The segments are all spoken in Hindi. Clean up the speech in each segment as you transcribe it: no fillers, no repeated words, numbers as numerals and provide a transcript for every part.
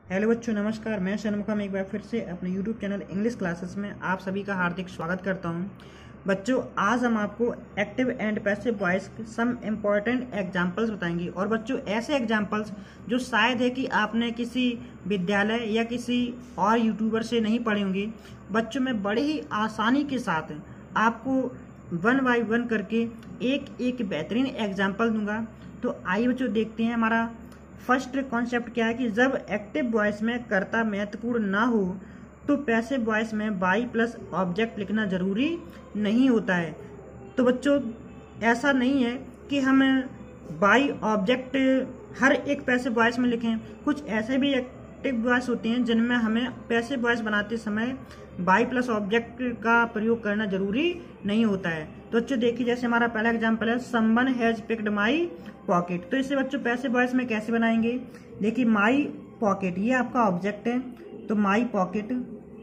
हेलो बच्चों, नमस्कार। मैं सनमुखम एक बार फिर से अपने यूट्यूब चैनल इंग्लिश क्लासेस में आप सभी का हार्दिक स्वागत करता हूं। बच्चों, आज हम आपको active and passive voice some important examples बताएंगे। और बच्चों, ऐसे एग्जांपल्स जो शायद है कि आपने किसी विद्यालय या किसी और यूट्यूबर से नहीं पढ़े होंगे। बच्चों, मैं बड़े ही आसानी के साथ आपको वन बाय वन करके एक एक बेहतरीन एग्जाम्पल दूंगा। तो आइए बच्चों, देखते हैं हमारा फर्स्ट कॉन्सेप्ट क्या है कि जब एक्टिव वॉइस में कर्ता महत्वपूर्ण ना हो तो पैसिव वॉइस में बाई प्लस ऑब्जेक्ट लिखना जरूरी नहीं होता है। तो बच्चों, ऐसा नहीं है कि हम बाई ऑब्जेक्ट हर एक पैसिव वॉइस में लिखें। कुछ ऐसे भी एक्टिव वॉइस होते हैं जिनमें हमें पैसिव वॉइस बनाते समय बाई प्लस ऑब्जेक्ट का प्रयोग करना जरूरी नहीं होता है। तो बच्चों देखिए, जैसे हमारा पहला एग्जाम्पल है someone has picked my pocket. तो इसे बच्चों पैसिव वॉइस में कैसे बनाएंगे? देखिए, माई पॉकेट ये आपका ऑब्जेक्ट है, तो माई पॉकेट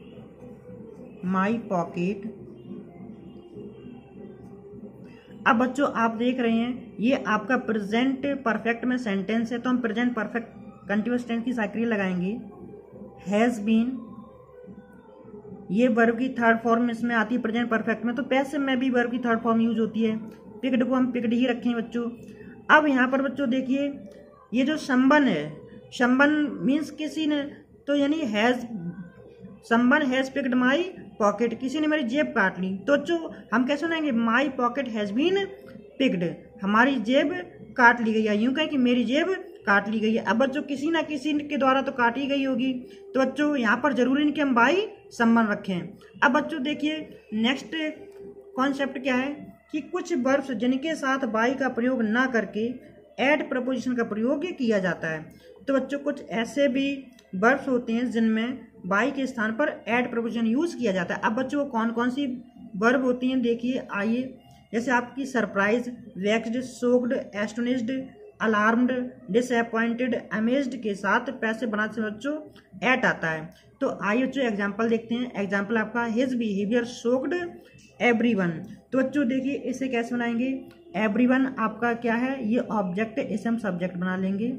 अब बच्चों आप देख रहे हैं ये आपका प्रेजेंट परफेक्ट में सेंटेंस है, तो हम प्रेजेंट परफेक्ट कंटिन्यूअस टेंस की साइक्रिया लगाएंगे। हैज बीन ये वर्ब की थर्ड फॉर्म इसमें आती है प्रेजेंट परफेक्ट में, तो पैसिव में भी वर्ब की थर्ड फॉर्म यूज होती है। पिक्ड को हम पिक्ड ही रखें बच्चों। अब यहाँ पर बच्चों देखिए, ये जो संबन है, संबन मीन्स किसी ने, तो यानी has someone has picked my pocket, किसी ने मेरी जेब काट ली। तो बच्चों हम कैसे सुनाएंगे? My pocket has been picked, हमारी जेब काट ली गई है। यूं कहें कि मेरी जेब काट ली गई है। अब बच्चों किसी ना किसी के द्वारा तो काटी गई होगी, तो बच्चों यहाँ पर जरूरी नहीं कि हम बाई समवन रखें। अब बच्चों देखिए, नेक्स्ट कॉन्सेप्ट क्या है कि कुछ वर्ब्स जिनके साथ बाई का प्रयोग ना करके एड प्रपोजिशन का प्रयोग किया जाता है। तो बच्चों कुछ ऐसे भी वर्ब्स होते हैं जिनमें बाई के स्थान पर एड प्रपोजिशन यूज किया जाता है। अब बच्चों कौन कौन सी वर्ब होती हैं देखिए, आइए। जैसे आपकी surprise, vexed, shocked, astonished, alarmed, disappointed, amazed के साथ पैसिव बनाने से बच्चों एट आता है। तो आइए बच्चों एग्जाम्पल देखते हैं। एग्जाम्पल आपका हिज बिहेवियर शोक्ड एवरीवन। तो बच्चों देखिए इसे कैसे बनाएंगे? एवरीवन आपका क्या है? ये ऑब्जेक्ट है, इसे हम सब्जेक्ट बना लेंगे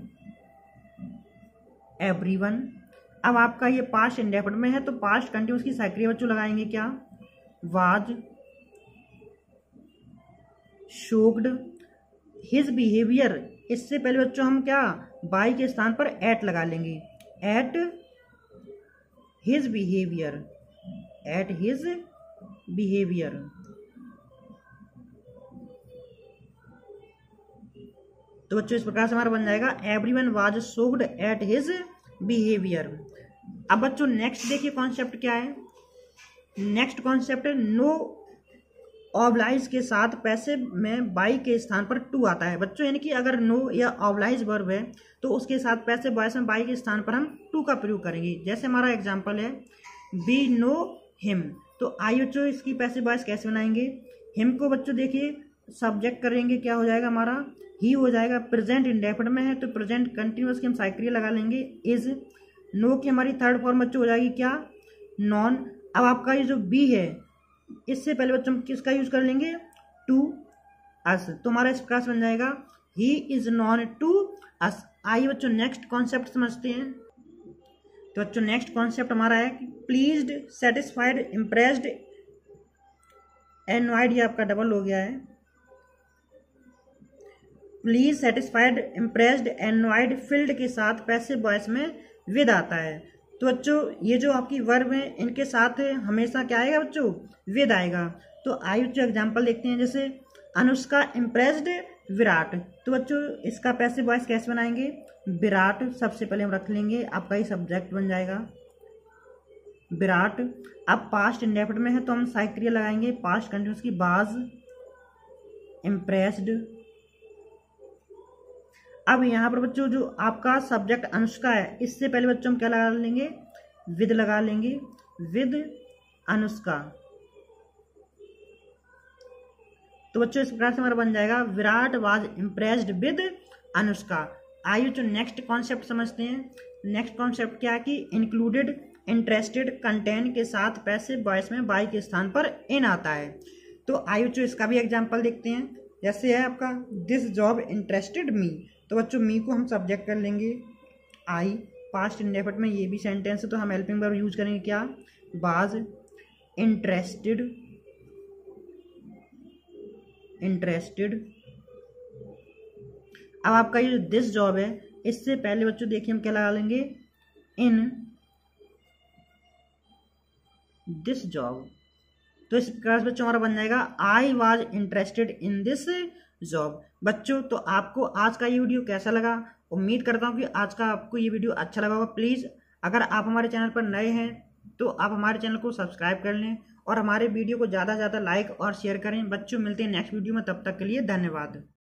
एवरीवन। अब आपका ये पास्ट इंडेफिनिट में है, तो पास्ट कंटिन्यूअस की साइक्रिया बच्चों लगाएंगे क्या? Was shocked. हिज बिहेवियर, इससे पहले बच्चों हम क्या बाई के स्थान पर एट लगा लेंगे, at his behaviour, at his behaviour. तो बच्चों इस प्रकार से हमारा बन जाएगा everyone was shocked at his behaviour. अब बच्चों नेक्स्ट देखिए कॉन्सेप्ट क्या है। नेक्स्ट कॉन्सेप्ट है नो ऑब्लाइज के साथ पैसिव में बाई के स्थान पर टू आता है। बच्चों यानी कि अगर नो या ऑब्लाइज वर्ब है तो उसके साथ पैसिव वॉइस में बाई के स्थान पर हम टू का प्रयोग करेंगे। जैसे हमारा एग्जांपल है वी नो हिम। तो आइए बच्चों इसकी पैसिव वॉइस कैसे बनाएंगे? हिम को बच्चों देखिए सब्जेक्ट करेंगे, क्या हो जाएगा हमारा? ही हो जाएगा। प्रेजेंट इंडेफिनिट में है तो प्रेजेंट कंटिन्यूअस की हम साइक्रिया लगा लेंगे इज। नो की हमारी थर्ड फॉर्म बच्चों हो जाएगी क्या? नॉन। अब आपका ये जो बी है, इससे पहले बच्चों हम किसका यूज कर लेंगे? To us. तो हमारा इस प्रकार से बन जाएगा he is known to us. आइए बच्चों नेक्स्ट कॉन्सेप्ट समझते हैं। तो बच्चों नेक्स्ट कॉन्सेप्ट हमारा है कि प्लीज्ड, सेटिस्फाइड, इम्प्रेस्ड, एनवाइड, ये आपका डबल हो गया है। Pleased, satisfied, impressed, envied, filled के साथ पैसिव वॉइस में विद आता है। तो बच्चों ये जो आपकी वर्ब है इनके साथ हमेशा क्या आएगा बच्चों? विद आएगा। तो आइए बच्चों एग्जाम्पल देखते हैं। जैसे अनुष्का इम्प्रेस्ड विराट। तो बच्चों इसका पैसिव वॉइस कैसे बनाएंगे? विराट सबसे पहले हम रख लेंगे, आपका ही सब्जेक्ट बन जाएगा विराट। अब पास्ट इंडेफिनिट में है तो हम साइक्रिया लगाएंगे पास्ट कंटिन्यूअस की, बाज इम्प्रेस्ड। अब यहाँ पर बच्चों जो आपका सब्जेक्ट अनुष्का है, इससे पहले बच्चों हम क्या लगा लेंगे? विद लगा लेंगे, विद अनुष्का। तो बच्चों इस प्रकार से हमारा बन जाएगा Virat was impressed with Anushka. आइए बच्चों नेक्स्ट कॉन्सेप्ट समझते हैं। नेक्स्ट कॉन्सेप्ट क्या है कि इंक्लूडेड, इंटरेस्टेड, कंटेन के साथ पैसिव वॉइस में बाई के स्थान पर इन आता है। तो आइए बच्चों इसका भी एग्जाम्पल देखते हैं। जैसे है आपका दिस जॉब इंटरेस्टेड मी। तो बच्चों मी को हम सब्जेक्ट कर लेंगे आई, पास्ट इंडेफिनिट में ये भी सेंटेंस है, तो हम हेल्पिंग वर्ब यूज करेंगे क्या, वाज इंटरेस्टेड। अब आपका ये दिस जॉब है, इससे पहले बच्चों देखिए हम क्या लगा लेंगे, इन दिस जॉब। तो इस प्रकार से बच्चों हमारा बन जाएगा I was interested in this job. बच्चों तो आपको आज का ये वीडियो कैसा लगा, उम्मीद करता हूँ कि आज का आपको ये वीडियो अच्छा लगा होगा। प्लीज़ अगर आप हमारे चैनल पर नए हैं तो आप हमारे चैनल को सब्सक्राइब कर लें और हमारे वीडियो को ज़्यादा से ज़्यादा लाइक और शेयर करें। बच्चों मिलते हैं नेक्स्ट वीडियो में, तब तक के लिए धन्यवाद।